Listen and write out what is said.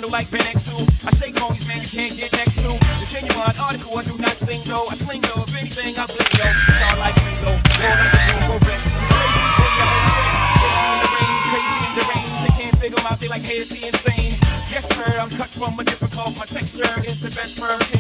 like Ben X2. I shake homies, man, you can't get next to. The genuine article, I do not sing though. I sling though, if anything, I blink yo. Star like Ringo, roll like the Greens go red. Crazy, boy, your whole set. Crazy in the range, crazy in the range. They can't figure 'em out, they like, hey, is he insane? Yes, sir, I'm cut from a different cloth. My texture is the best firm.